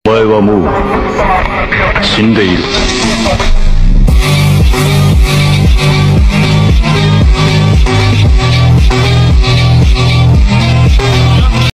お前はもう死んでいる。